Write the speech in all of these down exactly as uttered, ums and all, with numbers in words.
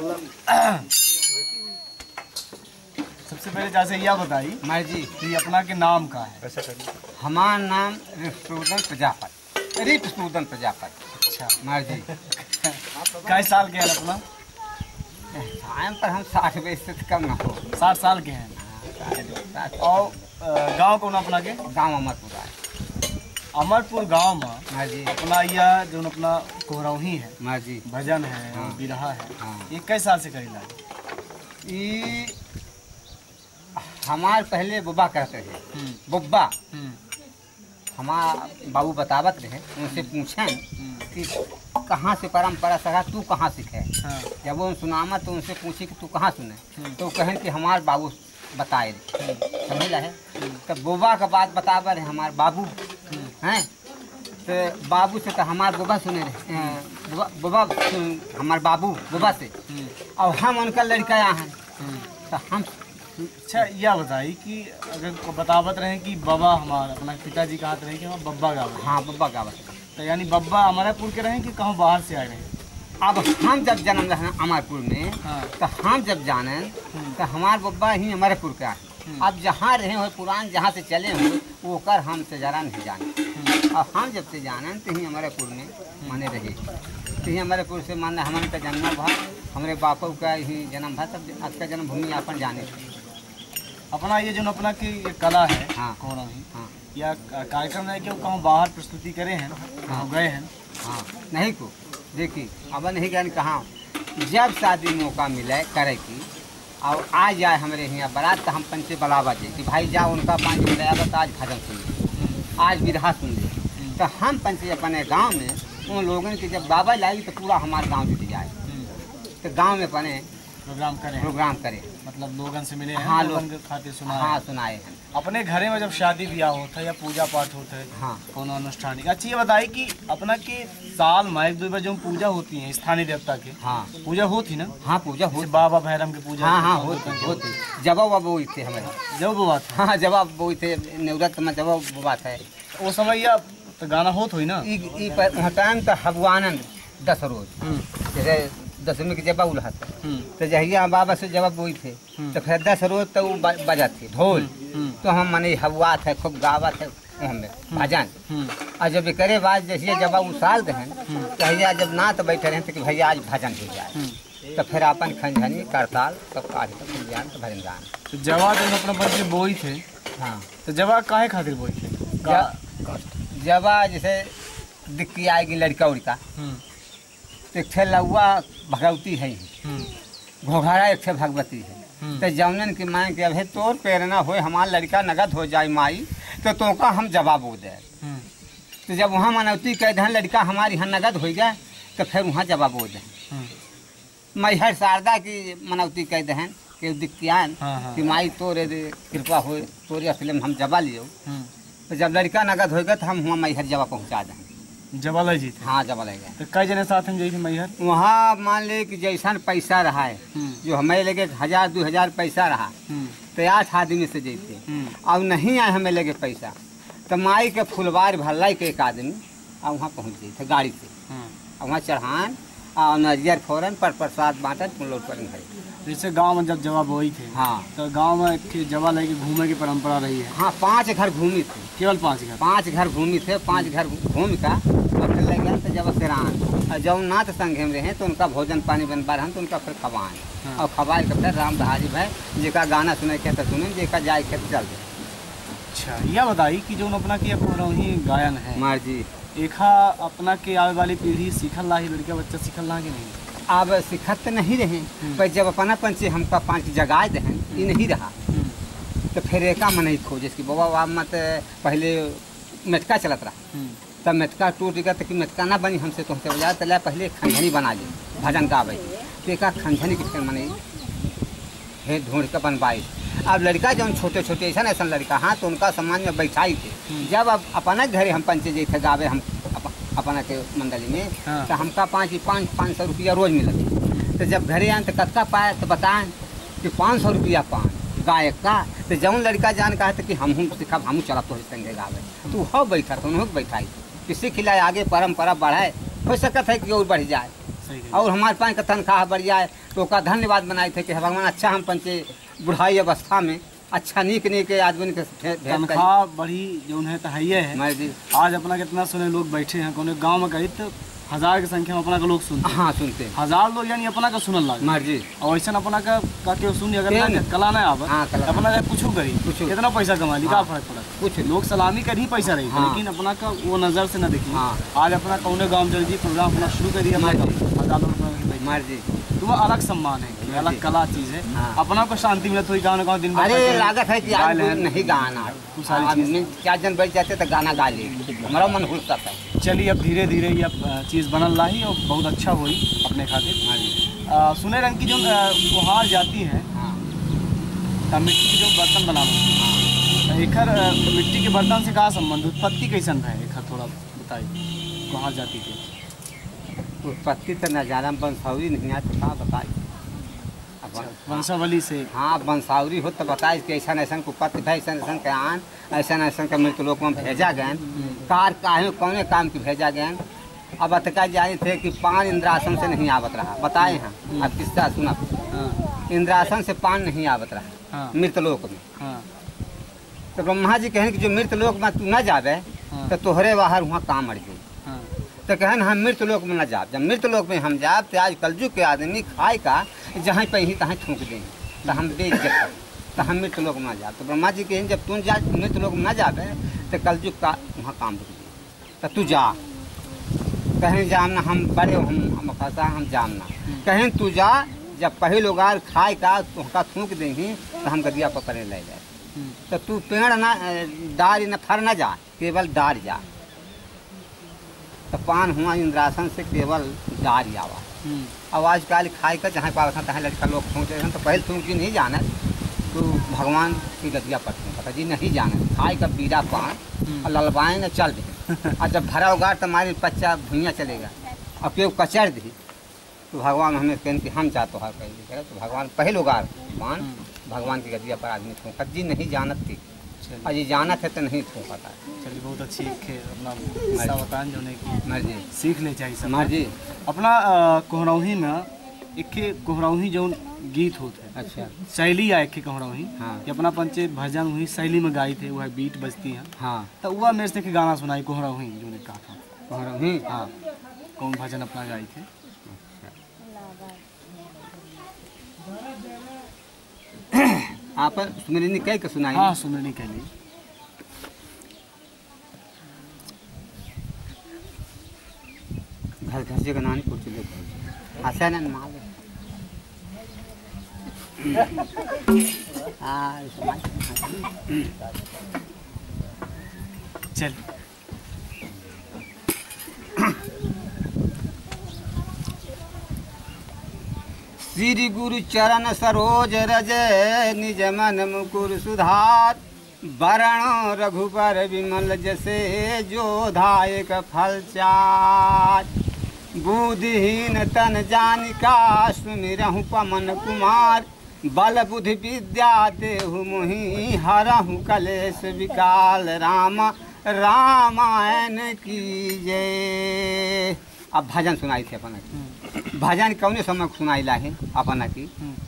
सबसे पहले जैसे यह बताई माँ जी कि अपना के नाम का है। ऐसा करिए। हमारा नाम रिपुसूदन प्रजापति रिपुसूदन प्रजापति। अच्छा माँ जी कई साल के हैं अपना? टाइम पर हम साठ वर्ष से कम ना हो। साठ साल के हैं। और गांव कौन अपना के? गाँव अमरपुर है। अमरपुर गांव में माँ जी अपना यह जो अपना कोहरौही है, माँ जी भजन है, हाँ। बिरहा है, हाँ। ये कई साल से करेला? ये हमारे पहले बुब्बा कहते थे। बुब्बा हमारा बाबू बतावत रहे, उनसे पूछें कि कहाँ से परंपरा सका, तू कहाँ सीखे? हाँ। जब वो सुनामा तो उनसे पूछी कि तू कहाँ सुने, तो कहें कि हमारे बाबू बताए रहे। समझ रहे? तो बुब्बा का बात बतावर है हमारे बाबू हैं। तो बाबू से तो हमारे बुब्बा सुने रहे, बुब्बा हमारे बाबू बुब्बा से, और हम उनका लड़का हैं। तो हम अच्छा यह बताई कि अगर बतावत रहे कि बाबा हमारा अपना पिताजी कहते रहे कि हम बब्बा गावत। हाँ बब्बा गावत। तो यानी बब्बा अमरपुर के रहे कि कहाँ बाहर से आए रहे? अब हम जब जन्म रहे अमरपुर में, हाँ। तो हम जब जाने तो हमारे बब्बा ही अमरपुर का है। अब जहाँ रहे हो पुरान जहाँ से चले हुए वो कर हमसे जरा नहीं जाने। अब हम जब से जाने तो ही अमरपुर में माने रहे, तो ही अमरपुर से माने हमारे का जन्म भा, हमारे बापू का ही जन्म भा, तब आज का जन्मभूमि अपन जाने। अपना ये जो अपना की ये कला है, हाँ। कोहरौही, हाँ या कार्यक्रम है कि वो कहाँ बाहर प्रस्तुति करे हैं, कहाँ गए हैं? हाँ नहीं को देखिए अब नहीं गए कहाँ, जब शादी मौका मिले करे की और आ जाए हमारे यहाँ बारात तो हम पंचे बुलावा दे कि भाई जाओ उनका पाँच बुलाया तो आज भजन सुन ले, आज विरहा सुन ले। तो हम पंचे अपने गांव में उन लोगों की जब बाबा लाएगी तो पूरा हमारे गांव जुट जाए, तो गांव में अपने प्रोग्राम करें, प्रोग्राम करें, मतलब लोगन से मिले हैं, हाँ, लोगन लोग के खातिर सुना हाँ है। सुनाए हैं। अपने घरे में जब शादी ब्याह होता है या पूजा पाठ होता है, हाँ कोनो अनुष्ठान, अच्छा ये बताइए कि अपना की साल में एक दो बार जो पूजा होती है स्थानीय देवता के, हाँ पूजा होती ना? हाँ पूजा हो, बाबा भैरम की पूजा? हाँ हाँ होती होती। जब बाबा वो थे हमारे, जब वो बात हाँ जब वो थे निवृत्त में जब वो बात है वो समय या तो गाना होत हुई ना? टाइम तो हबुआनंद दस रोज जैसे दसवीं के जब उल्हा था तो जहिया बाबा से जब बोई थे तो फिर दस रोज तो वो बजा थे ढोल, तो हम मने हवा थे खूब गावा थे हमें भजन। और जब करे बाद जैसे जब वो साल दहन तो भैया जब ना तो बैठे रहे तो कि भैया आज भजन हो जाए, तो फिर अपन खंजनी करताल सब काट तो ज्ञान तो भजन गान। तो जवा जो अपना बन के बोई थे, हाँ तो जवा काहे खातिर बोई थे? जवा जैसे दिक्की आएगी लड़का उड़का तो एक लौआ भगवती है, घोघारा एक भगवती है, तो जौनन की माँ के अभी तोर प्रेरणा हो हमारा लड़का नगद हो जाए माई तो तो का हम जवाब हो दे। तो जब वहाँ मनौती कह दहन लड़का हमारे यहाँ नगद हो जाए तो फिर वहाँ जवाब हो दे। मैहर शारदा की मनौती कह दहन कि दिक्कियान कि माई तोरे कृपा हो तोरे असले में हम जवा लियो, तो जब लड़का नगद होगा तो हम वहाँ मैहर जवा पहुँचा दें। जवाला जी थे? हाँ जवाला गया। तो कई जने साथ में गई थी मैहर? वहाँ मान ले कि जैसा पैसा रहा है, जो हमें लगे हजार दो हजार पैसा रहा तो आठ आदमी से जैते, अब नहीं आए हमें लगे पैसा तो माई के फुलवार भल्लाई के एक आदमी और वहाँ पहुँच गई थे गाड़ी से, और वहाँ चढ़ान और नरियर फोरन पर प्रसाद बांटन लोग पर घर। जैसे गांव में जब जवा बोई थे, हाँ तो गांव में जवा लेके घूमे की परंपरा रही है? हाँ पांच घर घूमी थे, केवल पांच घर? पांच घर घूमी थे, पांच घर घूम का और फिर लग गया तो जब सेरान और जब नाथ संघ में रहे तो उनका भोजन पानी बनवा रहे तो उनका फिर खवान, हाँ। और खवाए के फिर राम दहारी भाई जेका गाना सुने के तो सुने, जेका जाए के चल जाए। अच्छा यह बताई कि जो अपना की कोहरौही गायन है मार जी एखा अपना के आने वाली पीढ़ी सीखल ला ही, लड़का बच्चा सीखल ला कि नहीं? अब सिखत तो नहीं रहे, पर जब अपना पंचे हमका पाँच जगाए दहन ये नहीं रहा तो फिर एका मन ही खो, जैसे बाबा बाबा मत पहले मेटका चलत रहा तब मेटका टूट गया तो कि मेटका ना बनी हमसे तो हमसे बजा तो पहले खंजनी बना ले भजन गावे, तो एक खंजनी के फिर मने हे ढूंढ के बनवाई। अब लड़का जब छोटे छोटे ऐसा ऐसा लड़का हाँ तो उनका सम्मान में बैठाई थे, जब अब अपना घरे हम पंचे जैसे गावे हम अपना के मंडली में, हाँ। तो हमका पाँच पाँच पाँच सौ रुपया रोज मिलती, तो जब घरे आए तो कत्ता पाए तो बताएं कि पाँच सौ रुपया पान गायक का, तो जौन लड़का जान कहा था कि हम हूँ सिखा हम चला तो संगे गावे, तो हो बैठा तो उन्होंने बैठाई किसी खिलाए आगे परंपरा बढ़ाए, हो सकता है कि और बढ़ जाए। सही है। और हमारे पास का तनख्वाह बढ़िया है तो का धन्यवाद बनाए थे कि भगवान अच्छा हम पंचे बुढ़ाई अवस्था में अच्छा नीक नीक आदमी के तनख्वाह बढ़ी जो उन्हें तो है है। मैं जी आज अपना कितना सुने लोग बैठे हैं कोनो गांव में गई तो हजार की संख्या में अपना का लोग सुनते हैं। हाँ सुनते हैं हजार लोग यानी अपना का सुनल लागे मर्जी और ऐसा अपना का का के सुन अगर क्यों ना नहीं? कला ना आवे हाँ, कला अपना का कुछ करी कुछ कितना पैसा कमा ली का हाँ। फर्क पड़ा कुछ लोग सलामी कर ही पैसा रही हाँ। लेकिन अपना का वो नजर से ना देखी हाँ। आज अपना कौने गांव में चल जी प्रोग्राम अपना शुरू कर दिया मर्जी। हजारों रुपये मर्जी तो वो अलग सम्मान है ये अलग कला चीज है। हाँ। अपना को शांति मिलत हुई गाँव गाँव दिन भर अरे बैठे लागत है कि आज गाय कोई लहन। नहीं गाना तू सारी अब चीज़। मैं चार जन बैठ जाते तो गाना गा ले हमारा मन खुश करता है। चलिए अब धीरे धीरे ये अब चीज़ बनल रही और बहुत अच्छा हुई अपने खातिर। हाँ जी आ, सुने रंग की जो कुहार जाती है हाँ तब मिट्टी के जो बर्तन बनावल एकर अ, मिट्टी के बर्तन से का संबंध उत्पत्ति कैसन है एकर थोड़ा बताइए कुहार जाति के उत्पत्ति तो नजारा बंसावरी नहीं आती कहाँ बताई वंशावली से। हाँ बंसावरी हो तो बताए कि ऐसा ऐसा कुपत्ति भाई ऐसा ऐसा के आन ऐसा ऐसा के मृत्यु लोक में भेजा गए कार काहे कौने काम की भेजा गए। अब अतका जाए थे कि पान इंद्रासन से नहीं आवत रहा बताए हैं अब किस्सा सुना हाँ इंद्रासन से पान नहीं आवत रहा हाँ मृत्यु लोक में। हाँ तो ब्रह्मा जी कहें कि जो मृत्यु लोक में तू न जावे हाँ। तो तोहरे बाहर वहाँ काम मर गई। हाँ तो कहन हम मृत्यु लोक में न जाब जब मृत्यु लोक में हम जाब तो आज कलयुग के आदमी खाए का जहाँ पे ही तहाँ थूक दें तो हम बेइज्जत कर तो हम मृत्यु लोक में न जाब। तो ब्रह्मा जी कहें जब तू जा मृत्यु लोक में न जाबे तो कलयुग का वहाँ काम रुक गई तो तू जा कहें जामना हम बड़े हम हम फंसा हम जामना कहें तू जा जब पहले लोग आर खाए का तो का थूक देंगी तो हम गदिया पकड़ने ले जाए। तो तू पेड़ ना डार न फर न जा केवल डार जा तो पान हुआ इंद्रासन से केवल डार आवा। अब आजकल खाए का जहाँ पावत तहाँ लड़का लोग थूकते हैं तो पहले थूक जी नहीं जाना तो भगवान की गदिया पर थूका जी नहीं जाना खाए का बीड़ा पान और ललबाएँ न चल दे और जब भरा उगार तो हमारे बच्चा भुइयाँ चलेगा और केव कचर दी तो भगवान हमें कहन कि हम चाहते हैं कहीं तो भगवान पहले उगार पान भगवान की गदिया पर आदमी थूका जी नहीं जानत थी और ये जाना थे तो नहीं थूका था। चलिए बहुत अच्छी खे अपना किस्सा बताएं जो की मर्जी सीख ले चाहिए सब मर्जी अपना कोहरौही में एक कोहरौही जो गीत होते हैं अच्छा शैली या एक कोहरौही हाँ कि अपना पंचे भजन हुई शैली में गाई थे वह बीट बजती है हाँ तो वह मेरे से के गाना सुनाई कोहरौही जो ने कहा था कोहरौही हाँ कौन भजन अपना गाई थे आप सुमरनी कह के सुनाई। हाँ सुनने के लिए घर घर से नानी कुछ ले आशा न माल हाँ चल श्री गुरु चरण सरोज रज निज मन मुकुर सुधार वरण रघुबर विमल जसे जो धायक फल चार बुद्धिहीन तन जानिका सुमिरहु पवन कुमार बल बुद्धि विद्या देहु मुहि हरहु कलेश विकाल राम रामायण की जय। अब भजन सुनाई थी अपना की भजन कौने समय सुनाई ला है अपना की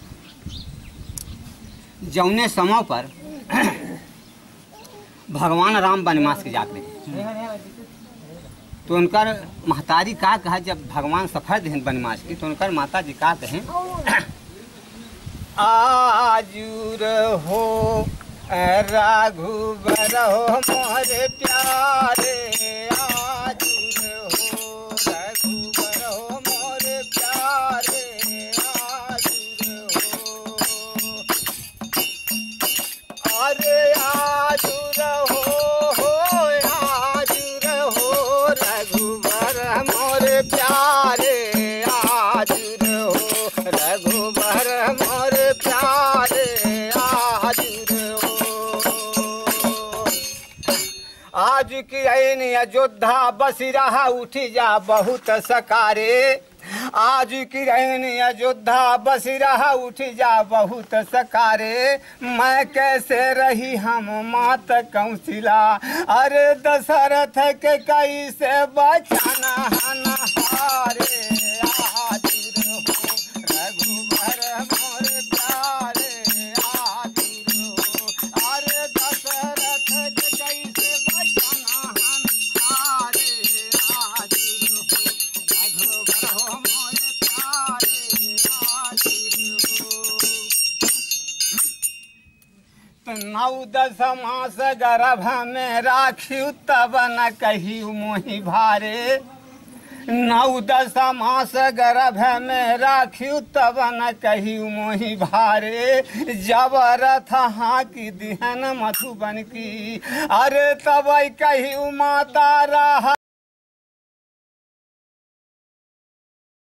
जौने समय पर भगवान राम वनवास के जाते हैं तो उनकर महतारी का कहा जब भगवान सफर दें वनवास की तो उनकर माता जी का कहें आजूर हो रघुबर हो मोरे प्यारे आजूर हो रघुबर हो मोरे प्यारे आजूर हो अरे आजूर हो आजूर हो रघुबर मोरे प्यारे आजूर हो रघुबर मोरे प्यारे आजूर हो आज की ऐन अयोध्या बसी रहा उठी जा बहुत सकारे आज की ऐन अयोध्या बसी रहा उठी जा बहुत सकारे मैं कैसे रही हम मात कौशिला अरे दशरथ के कैसे बचाना नहारे आज नौ दस मास गर्भ में राखी तब न कही मोहि भारे, नौ दस मास गर्भ में राखी तब न कही मोहि भारे, जब रथ हाँकी दिहन मधुबन की, अरे तब कही माता रहा